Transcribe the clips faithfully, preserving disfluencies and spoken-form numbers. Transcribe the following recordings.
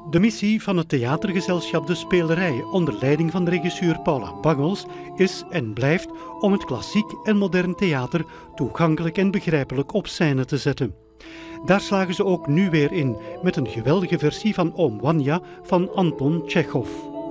De missie van het theatergezelschap De Spelerij onder leiding van de regisseur Paula Bangels is en blijft om het klassiek en modern theater toegankelijk en begrijpelijk op scène te zetten. Daar slagen ze ook nu weer in met een geweldige versie van Oom Wanja van Anton Tchekhov.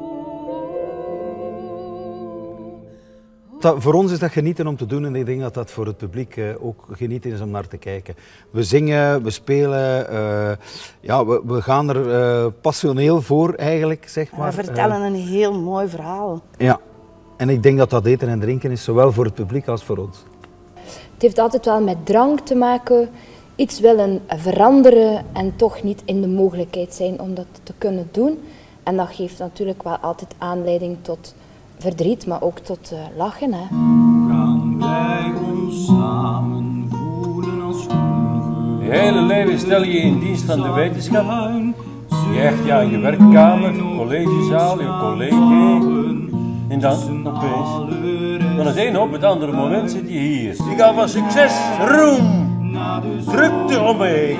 Dat, voor ons is dat genieten om te doen en ik denk dat dat voor het publiek uh, ook genieten is om naar te kijken. We zingen, we spelen, uh, ja, we, we gaan er uh, passioneel voor eigenlijk, zeg maar. We vertellen uh, een heel mooi verhaal. Ja, en ik denk dat dat eten en drinken is, zowel voor het publiek als voor ons. Het heeft altijd wel met drang te maken, iets willen veranderen en toch niet in de mogelijkheid zijn om dat te kunnen doen. En dat geeft natuurlijk wel altijd aanleiding tot verdriet, maar ook tot uh, lachen. Hè. Gaan wij ons samen voelen als vroeger. Je hele leven stel je in dienst van de wetenschap. Je hecht je aan je werkkamer, collegezaal, je collega. En dan, opeens, van het ene op het andere moment zit je hier. Je gaat van succes, roem, drukte omheen.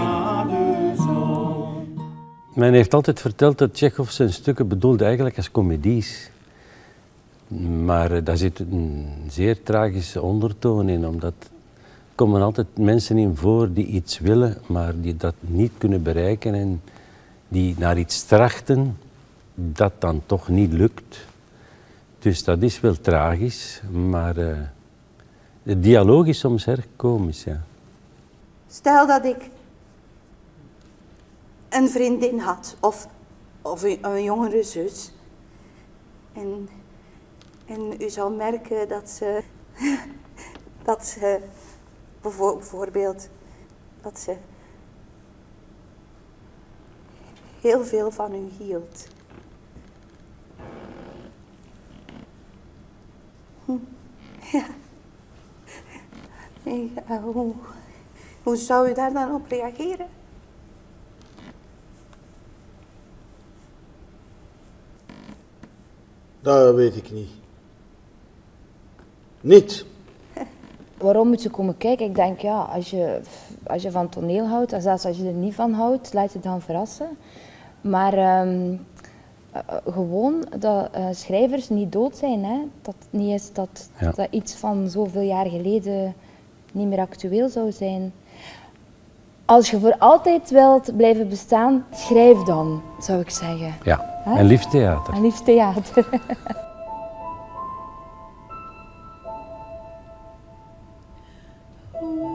Men heeft altijd verteld dat Tchekhov zijn stukken bedoelde eigenlijk als comedies. Maar uh, daar zit een zeer tragische ondertoon in, omdat er komen altijd mensen in voor die iets willen, maar die dat niet kunnen bereiken en die naar iets trachten dat dan toch niet lukt. Dus dat is wel tragisch, maar uh, de dialoog is soms erg komisch, ja. Stel dat ik een vriendin had, of, of een, een jongere zus. En, en u zal merken dat ze, dat ze, bijvoorbeeld, dat ze heel veel van u hield. Hm. Ja. Ja, hoe, hoe zou u daar dan op reageren? Dat weet ik niet. Niet. Waarom moet je komen kijken? Ik denk, ja, als je, als je van toneel houdt, en zelfs als je er niet van houdt, laat je dan verrassen. Maar um, uh, gewoon dat uh, schrijvers niet dood zijn, hè? Dat het niet is dat, ja. dat iets van zoveel jaar geleden niet meer actueel zou zijn. Als je voor altijd wilt blijven bestaan, schrijf dan, zou ik zeggen. Ja, He? En liefst theater. En liefst theater. Oh.